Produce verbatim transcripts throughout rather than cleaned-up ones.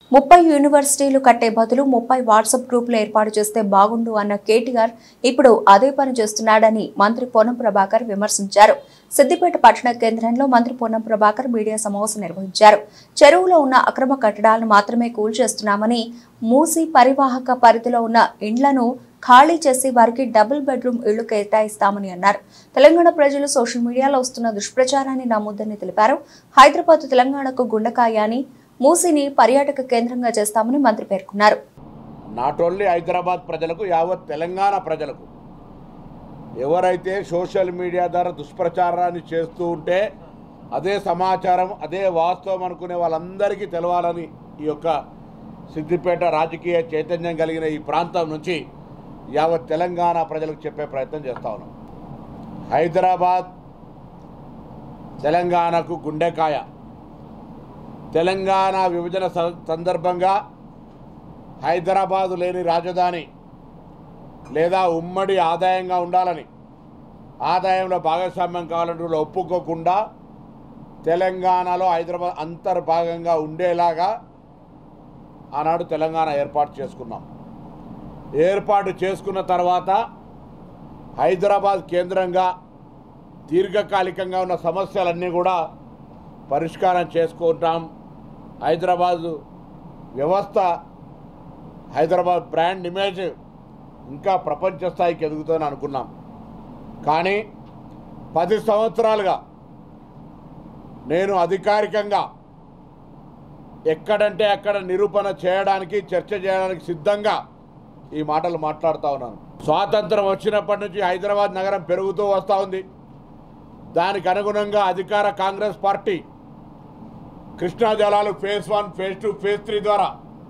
ముప్పై యూనివర్సిటీలు కట్టే బదులు ముప్పై వాట్సాప్ గ్రూపులు ఏర్పాటు చేస్తే బాగుండు అన్న కేటీఆర్ ఇప్పుడు అదే పని చేస్తున్నాడని మంత్రి పొన్నం ప్రభాకర్ విమర్శించారు. సిద్దిపేట పట్టణ కేంద్రంలో మంత్రి పొన్నం ప్రభాకర్ మీడియా సమావేశం నిర్వహించారు. చెరువులో ఉన్న అక్రమ కట్టడాలను మాత్రమే కూల్చేస్తున్నామని, మూసి పరివాహక పరిధిలో ఉన్న ఇండ్లను ఖాళీ చేసి వారికి డబుల్ బెడ్రూమ్ ఇళ్లు కేటాయిస్తామని అన్నారు. తెలంగాణ ప్రజలు సోషల్ మీడియాలో వస్తున్న దుష్ప్రచారాన్ని నమ్మొద్దని తెలిపారు. హైదరాబాద్ తెలంగాణకు గుండెకాయ అని, మూసిని పర్యాటక కేంద్రంగా చేస్తామని మంత్రి పేర్కొన్నారు. నాట్ ఓన్లీ హైదరాబాద్ ప్రజలకు, యావత్ తెలంగాణ ప్రజలకు ఎవరైతే సోషల్ మీడియా ద్వారా దుష్ప్రచారాన్ని చేస్తూ ఉంటే అదే సమాచారం, అదే వాస్తవం అనుకునే వాళ్ళందరికీ తెలవాలని ఈ యొక్క సిద్దిపేట రాజకీయ చైతన్యం కలిగిన ఈ ప్రాంతం నుంచి యావత్ తెలంగాణ ప్రజలకు చెప్పే ప్రయత్నం చేస్తా ఉన్నాం. హైదరాబాద్ తెలంగాణకు గుండెకాయ. తెలంగాణ విభజన సందర్భంగా హైదరాబాదు లేని రాజధాని లేదా ఉమ్మడి ఆదాయంగా ఉండాలని, ఆదాయంలో భాగస్వామ్యం కావాలంటే ఒప్పుకోకుండా తెలంగాణలో హైదరాబాద్ అంతర్భాగంగా ఉండేలాగా ఆనాడు తెలంగాణ ఏర్పాటు చేసుకున్నాం. ఏర్పాటు చేసుకున్న తర్వాత హైదరాబాద్ కేంద్రంగా దీర్ఘకాలికంగా ఉన్న సమస్యలన్నీ కూడా పరిష్కారం చేసుకుంటాం. హైదరాబాదు వ్యవస్థ, హైదరాబాద్ బ్రాండ్ ఇమేజ్ ఇంకా ప్రపంచ స్థాయికి ఎదుగుతుందని అనుకున్నాం. కానీ పది సంవత్సరాలుగా నేను అధికారికంగా ఎక్కడంటే అక్కడ నిరూపణ చేయడానికి, చర్చ చేయడానికి సిద్ధంగా ఈ మాటలు మాట్లాడుతూ ఉన్నాను. స్వాతంత్రం వచ్చినప్పటి నుంచి హైదరాబాద్ నగరం పెరుగుతూ వస్తూ ఉంది. దానికి అనుగుణంగా అధికార కాంగ్రెస్ పార్టీ కృష్ణా జలాలు phase one, phase two, phase three ద్వారా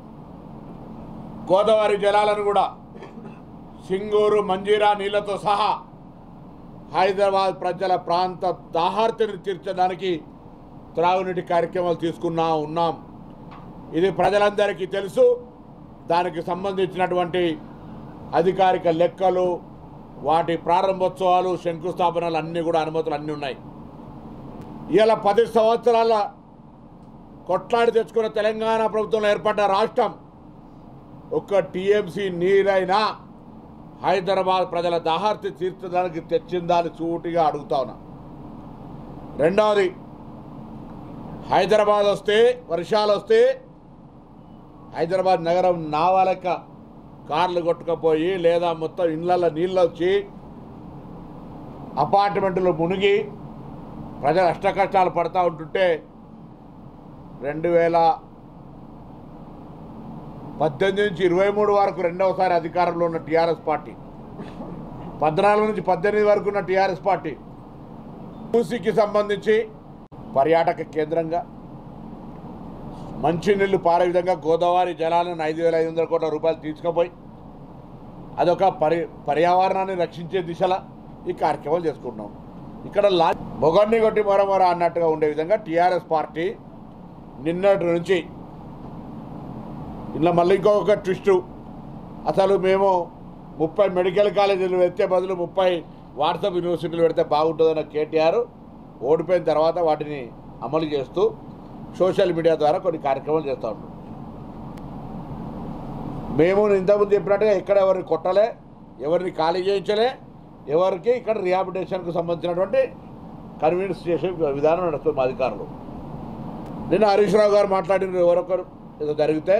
గోదావరి జలాలను కూడా సింగూరు, మంజీరా నీళ్లతో సహా హైదరాబాద్ ప్రజల ప్రాంత దాహార్తిని తీర్చడానికి త్రాగునీటి కార్యక్రమాలు తీసుకున్నా ఉన్నాం. ఇది ప్రజలందరికీ తెలుసు. దానికి సంబంధించినటువంటి అధికారిక లెక్కలు, వాటి ప్రారంభోత్సవాలు, శంకుస్థాపనలు అన్నీ కూడా అనుమతులు అన్నీ ఉన్నాయి. ఇలా పది సంవత్సరాల కొట్లాడి తెచ్చుకున్న తెలంగాణ ప్రభుత్వంలో ఏర్పడ్డ రాష్ట్రం ఒక్క టీఎంసీ నీరైనా హైదరాబాద్ ప్రజల దాహార్తి తీర్చడానికి తెచ్చిందా అని సూటిగా అడుగుతా ఉన్నా. రెండవది, హైదరాబాద్ వస్తే, వర్షాలు వస్తే హైదరాబాద్ నగరం నావాలక కార్లు కొట్టుకుపోయి లేదా మొత్తం ఇళ్లలో నీళ్ళు వచ్చి అపార్ట్మెంట్లు మునిగి ప్రజలు అష్టకష్టాలు పడతా ఉంటుంటే రెండు వేల పద్దెనిమిది నుంచి ఇరవై మూడు వరకు రెండవసారి అధికారంలో ఉన్న టీఆర్ఎస్ పార్టీ, పద్నాలుగు నుంచి పద్దెనిమిది వరకు ఉన్న టీఆర్ఎస్ పార్టీ మూసీకి సంబంధించి పర్యాటక కేంద్రంగా, మంచినీళ్ళు పారే విధంగా గోదావరి జలాలను ఐదు వేల ఐదు వందల కోట్ల రూపాయలు తీసుకుపోయి అదొక పరి పర్యావరణాన్ని రక్షించే దిశలో ఈ కార్యక్రమాలు చేసుకుంటున్నాం. ఇక్కడ లా మొగన్ని కొట్టి మొరమొర అన్నట్టుగా ఉండే విధంగా టీఆర్ఎస్ పార్టీ నిన్నటి నుంచి ఇలా మళ్ళీ ఇంకొక ట్విస్టు, అసలు మేము ముప్పై మెడికల్ కాలేజీలు పెడితే బదులు ముప్పై వాట్సాప్ యూనివర్సిటీలు పెడితే బాగుంటుందన్న కేటీఆర్ ఓడిపోయిన తర్వాత వాటిని అమలు చేస్తూ సోషల్ మీడియా ద్వారా కొన్ని కార్యక్రమాలు చేస్తూ ఉంటాం. మేము ఇంతకుముందు చెప్పినట్టుగా ఎక్కడ ఎవరిని కొట్టలే, ఎవరిని ఖాళీ చేయించలే, ఎవరికి ఇక్కడ రిహాబిలిటేషన్కు సంబంధించినటువంటి కన్వీన్స్ చేసే విధానం నడుస్తుంది మా అధికారులు. నిన్న హరీష్ రావు గారు మాట్లాడిన ఎవరొకరు ఏదో జరిగితే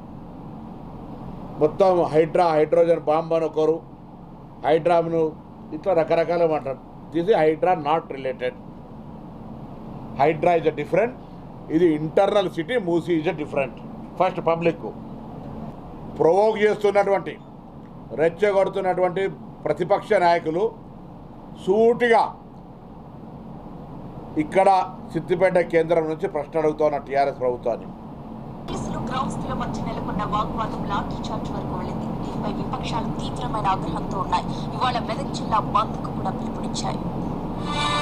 మొత్తం హైడ్రా, హైడ్రోజన్ బాంబ్ అని ఒకరు, హైడ్రాను ఇట్లా రకరకాలుగా మాట్లాడు. This is Hydraa not related. Hydraa is a different, ఇది internal city. Musi is a different. First public provoke చేస్తున్నటువంటి, రెచ్చగొడుతున్నటువంటి ప్రతిపక్ష నాయకులు సూటిగా ఇక్కడ సిద్దిపేట కేంద్రం నుంచి ప్రశ్న అడుగుతున్న టీఆర్ఎస్ ప్రభుత్వాన్ని. గ్రామస్తుల మధ్య నెలకొన్న వాగ్వాదం లాఠీ చార్జ్ వరకు వెళ్ళింది. దీనిపై విపక్షాలు తీవ్రమైన ఆగ్రహంతో ఉన్నాయి. ఇవాళ మెదక్ జిల్లా బంద్కు కూడా పిలుపునిచ్చాయి.